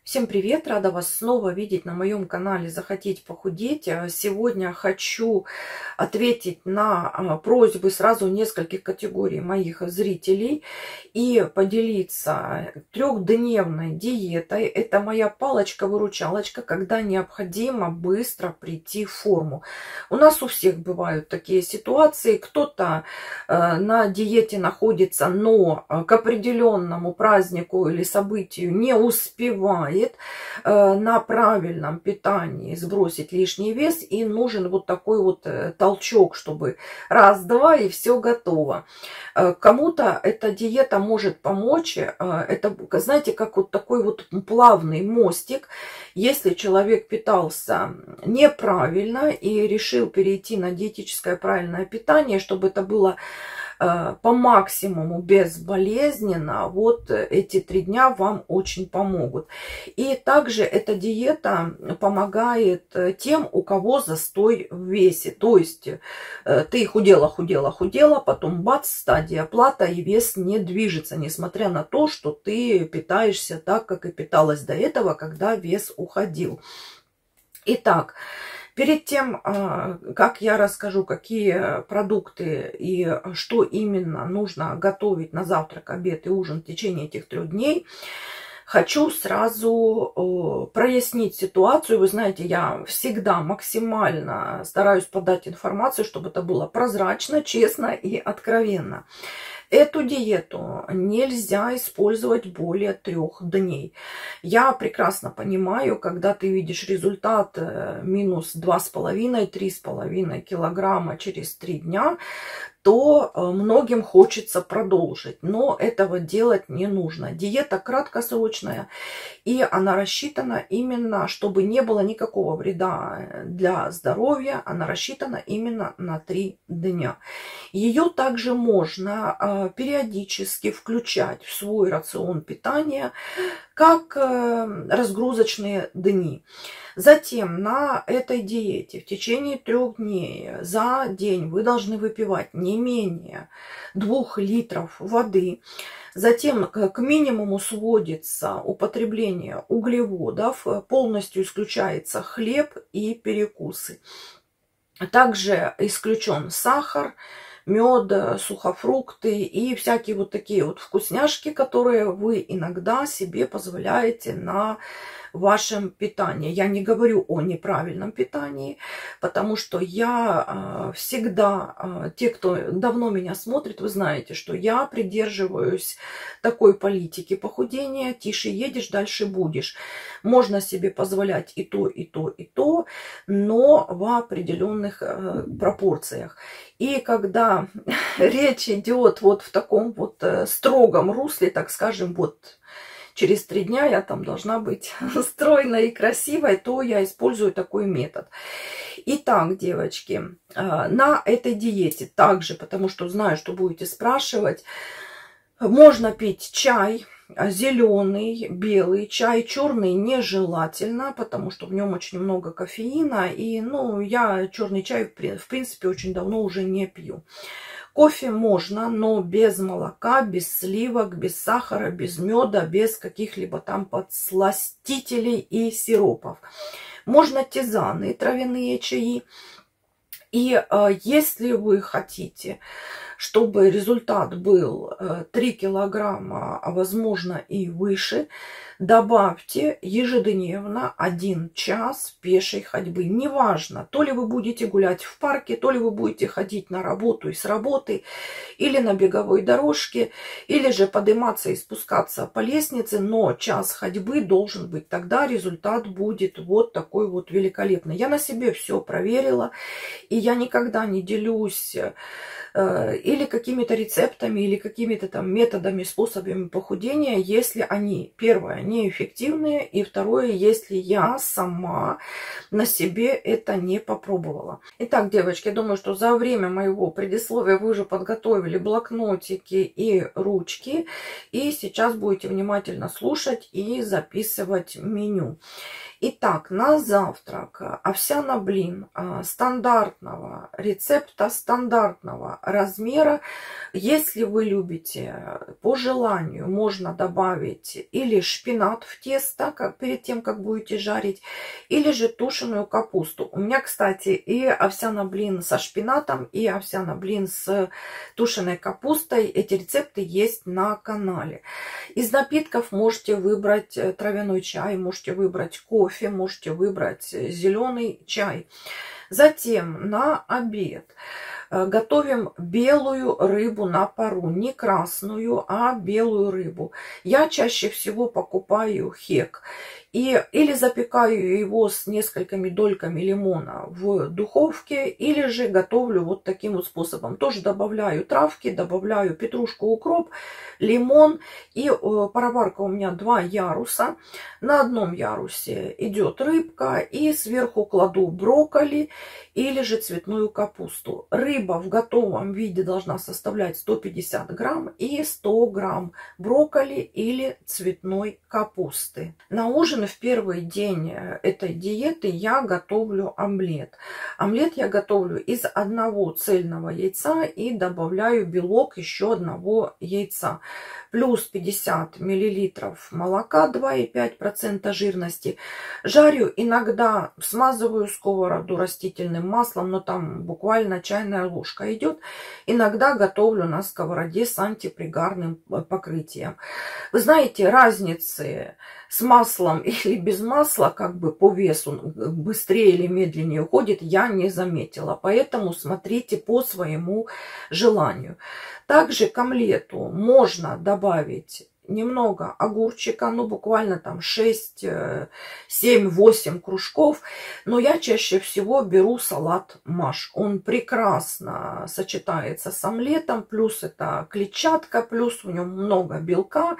Всем привет! Рада вас снова видеть на моем канале «Захотеть похудеть». Сегодня хочу ответить на просьбы сразу нескольких категорий моих зрителей и поделиться трехдневной диетой. Это моя палочка-выручалочка, когда необходимо быстро прийти в форму. У нас у всех бывают такие ситуации. Кто-то на диете находится, но к определенному празднику или событию не успевает на правильном питании сбросить лишний вес, и нужен вот такой вот толчок, чтобы раз-два и все готово. Кому-то эта диета может помочь. Это, знаете, как вот такой вот плавный мостик. Если человек питался неправильно и решил перейти на диетическое правильное питание, чтобы это было по максимуму безболезненно, вот эти 3 дня вам очень помогут. И также эта диета помогает тем, у кого застой в весе. То есть ты худела, потом бац, стадия плата, и вес не движется, несмотря на то, что ты питаешься так, как и питалась до этого, когда вес уходил. Итак, перед тем, как я расскажу, какие продукты и что именно нужно готовить на завтрак, обед и ужин в течение этих 3 дней, хочу сразу прояснить ситуацию. Вы знаете, я всегда максимально стараюсь подать информацию, чтобы это было прозрачно, честно и откровенно. Эту диету нельзя использовать более 3 дней. Я прекрасно понимаю, когда ты видишь результат минус 2,5-3,5 килограмма через 3 дня, то многим хочется продолжить, но этого делать не нужно. Диета краткосрочная, и она рассчитана именно, чтобы не было никакого вреда для здоровья, она рассчитана именно на 3 дня. Ее также можно периодически включать в свой рацион питания как разгрузочные дни. Затем на этой диете в течение 3 дней за день вы должны выпивать не менее 2 литров воды. Затем к минимуму сводится употребление углеводов, полностью исключается хлеб и перекусы. Также исключен сахар, мед, сухофрукты и всякие вот такие вот вкусняшки, которые вы иногда себе позволяете на вашем питании. Я не говорю о неправильном питании, потому что я всегда, те, кто давно меня смотрит, вы знаете, что я придерживаюсь такой политики похудения: тише едешь, дальше будешь. Можно себе позволять и то, и то, и то, но в определенных пропорциях. И когда речь идет вот в таком вот строгом русле, так скажем, вот через 3 дня я там должна быть стройной и красивой, то я использую такой метод. Итак, девочки, на этой диете также, потому что знаю, что будете спрашивать, можно пить чай, зеленый, белый чай, черный нежелательно, потому что в нем очень много кофеина, и я черный чай в принципе очень давно уже не пью. Кофе можно, но без молока, без сливок, без сахара, без меда, без каких-либо там подсластителей и сиропов. Можно тизаны, травяные чаи. И если вы хотите, чтобы результат был 3 килограмма, а возможно и выше, добавьте ежедневно 1 час пешей ходьбы. Неважно, то ли вы будете гулять в парке, то ли вы будете ходить на работу и с работы, или на беговой дорожке, или же подниматься и спускаться по лестнице, но час ходьбы должен быть. Тогда результат будет вот такой вот великолепный. Я на себе все проверила, и я никогда не делюсь или какими-то рецептами, или какими-то там методами, способами похудения, если они, первое, неэффективные, и второе, если я сама на себе это не попробовала. Итак, девочки, я думаю, что за время моего предисловия вы уже подготовили блокнотики и ручки, и сейчас будете внимательно слушать и записывать меню. Итак, на завтрак овсяно-блин стандартного рецепта, стандартного размера. Если вы любите, по желанию можно добавить или шпинат в тесто, перед тем, как будете жарить, или же тушеную капусту. У меня, кстати, и овсяно-блин со шпинатом, и овсяно-блин с тушеной капустой. Эти рецепты есть на канале. Из напитков можете выбрать травяной чай, можете выбрать кофе, можете выбрать зеленый чай. Затем на обед готовим белую рыбу на пару. Не красную, а белую рыбу. Я чаще всего покупаю хек. Или запекаю его с несколькими дольками лимона в духовке, или же готовлю вот таким вот способом. Тоже добавляю травки, добавляю петрушку, укроп, лимон. И пароварка у меня 2 яруса. На одном ярусе идет рыбка, и сверху кладу брокколи или же цветную капусту. Рыба в готовом виде должна составлять 150 грамм и 100 грамм брокколи или цветной капусты. На ужин в первый день этой диеты я готовлю омлет. Омлет я готовлю из одного цельного яйца и добавляю белок еще одного яйца. Плюс 50 миллилитров молока, 2,5% жирности. Жарю иногда, смазываю сковороду растительным маслом, но там буквально чайная ложка идет. Иногда готовлю на сковороде с антипригарным покрытием. Вы знаете, разницы с маслом или без масла, как бы по весу, быстрее или медленнее уходит, я не заметила. Поэтому смотрите по своему желанию. Также к омлету можно добавить немного огурчика, ну буквально там 6, 7, 8 кружков. Но я чаще всего беру салат маш. Он прекрасно сочетается с омлетом, плюс это клетчатка, плюс в нем много белка.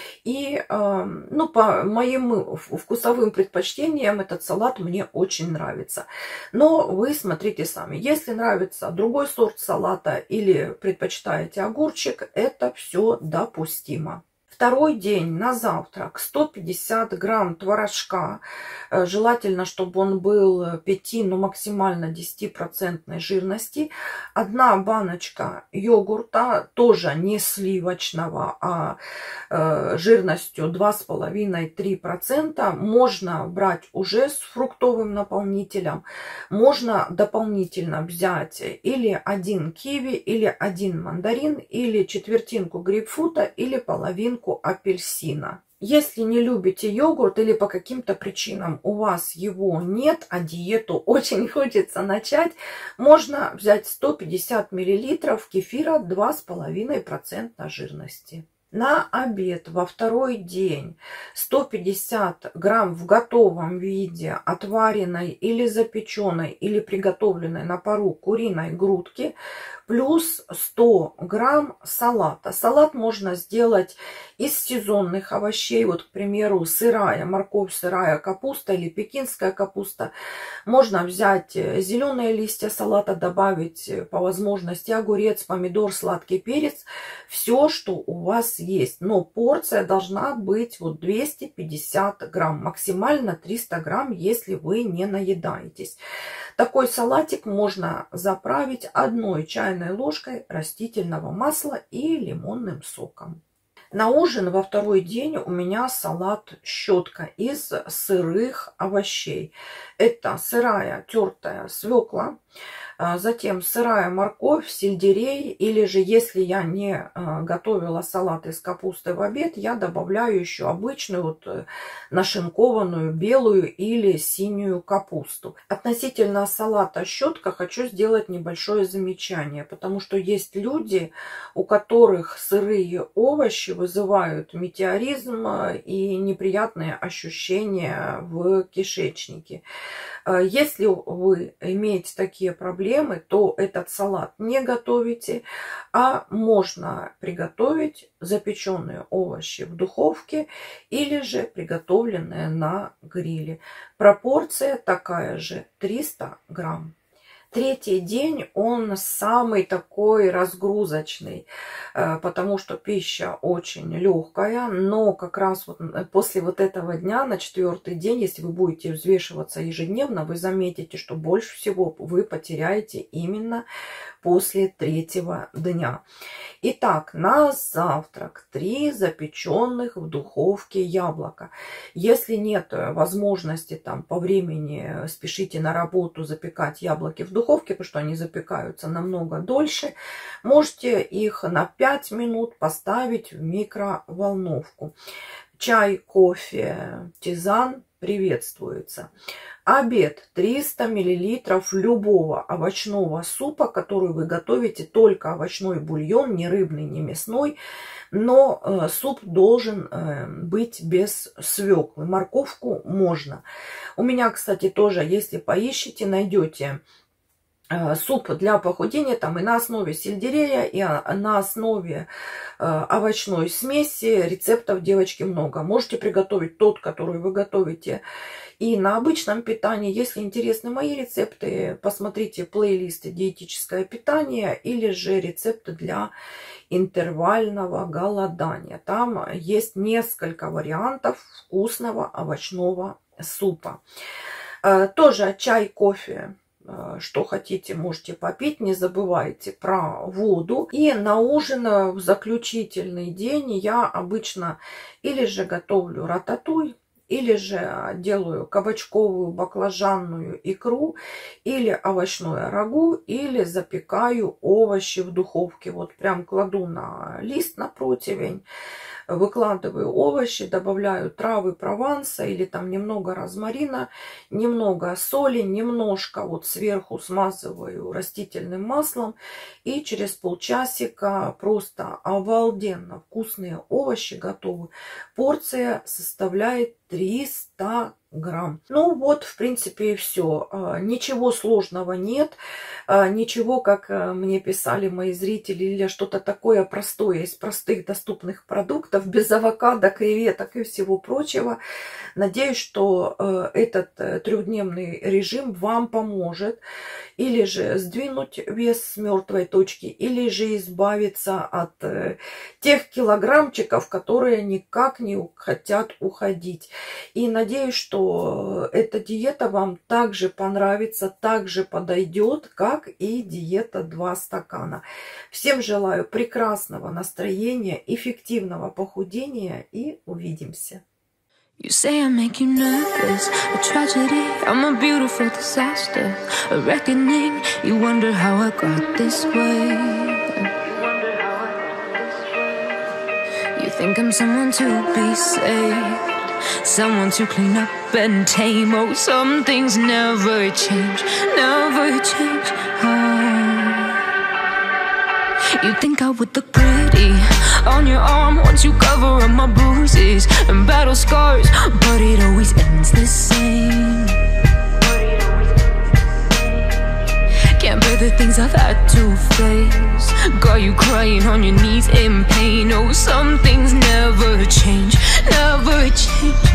И ну, по моим вкусовым предпочтениям этот салат мне очень нравится. Но вы смотрите сами. Если нравится другой сорт салата или предпочитаете огурчик, это все допустимо. Второй день на завтрак 150 грамм творожка. Желательно, чтобы он был 5, но максимально 10% жирности. 1 баночка йогурта, тоже не сливочного, а жирностью 2,5-3%. Можно брать уже с фруктовым наполнителем. Можно дополнительно взять или 1 киви, или 1 мандарин, или четвертинку грейпфрута, или половинку апельсина. Если не любите йогурт или по каким-то причинам у вас его нет, а диету очень хочется начать, можно взять 150 миллилитров кефира 2,5% жирности. На обед во второй день 150 грамм в готовом виде отваренной или запеченной или приготовленной на пару куриной грудки, плюс 100 грамм салата. Салат можно сделать из сезонных овощей. Вот, к примеру, сырая морковь, сырая капуста или пекинская капуста. Можно взять зеленые листья салата, добавить по возможности огурец, помидор, сладкий перец. Все, что у вас есть. Но порция должна быть вот 250 грамм. Максимально 300 грамм, если вы не наедаетесь. Такой салатик можно заправить 1 чайной ложкой растительного масла и лимонным соком. На ужин во второй день у меня салат щетка из сырых овощей. Это сырая тертая свекла, затем сырая морковь, сельдерей, или же если я не готовила салат из капусты в обед, я добавляю еще обычную вот нашинкованную белую или синюю капусту. Относительно салата щетка хочу сделать небольшое замечание, потому что есть люди, у которых сырые овощи вызывают метеоризм и неприятные ощущения в кишечнике. Если вы имеете такие проблемы, то этот салат не готовите, а можно приготовить запеченные овощи в духовке или же приготовленные на гриле. Пропорция такая же, 300 грамм. Третий день, он самый такой разгрузочный, потому что пища очень легкая, но как раз вот после вот этого дня, на 4-й день, если вы будете взвешиваться ежедневно, вы заметите, что больше всего вы потеряете именно после 3-го дня. Итак, на завтрак 3 запеченных в духовке яблока. Если нет возможности там по времени спешите на работу запекать яблоки в духовке, потому что они запекаются намного дольше, можете их на 5 минут поставить в микроволновку. Чай, кофе, тизан приветствуется. Обед 300 мл любого овощного супа, который вы готовите, только овощной бульон, не рыбный, не мясной, но суп должен быть без свеклы. Морковку можно. У меня, кстати, тоже, если поищите, найдете суп для похудения, там и на основе сельдерея, и на основе овощной смеси. Рецептов, девочки, много. Можете приготовить тот, который вы готовите и на обычном питании. Если интересны мои рецепты, посмотрите плейлисты «Диетическое питание» или же рецепты для интервального голодания. Там есть несколько вариантов вкусного овощного супа. Тоже чай, кофе, что хотите, можете попить. Не забывайте про воду. И на ужин в заключительный день я обычно или же готовлю рататуй, или же делаю кабачковую баклажанную икру, или овощное рагу, или запекаю овощи в духовке. Вот прям кладу на лист, на противень, выкладываю овощи, добавляю травы Прованса или там немного розмарина, немного соли, немножко вот сверху смазываю растительным маслом. И через полчасика просто обалденно вкусные овощи готовы. Порция составляет 300 грамм. Ну вот, в принципе, и все. Ничего сложного нет. Ничего, как мне писали мои зрители, или что-то такое простое из простых доступных продуктов, без авокадо, креветок и всего прочего. Надеюсь, что этот 3-дневный режим вам поможет или же сдвинуть вес с мертвой точки, или же избавиться от тех килограммчиков, которые никак не хотят уходить. И надеюсь, что эта диета вам также понравится, также подойдет, как и диета 2 стакана. Всем желаю прекрасного настроения, эффективного похудения и увидимся. You say I make you nervous, a tragedy, I'm a beautiful disaster, a reckoning, you wonder how I got this way. You think I'm someone to be saved, someone to clean up and tame. Oh, some things never change, never change. You think I would look pretty on your arm once you cover up my bruises and battle scars, but it always ends the same. Can't bear the things I've had to face, got you crying on your knees in pain. Oh, some things never change, never change.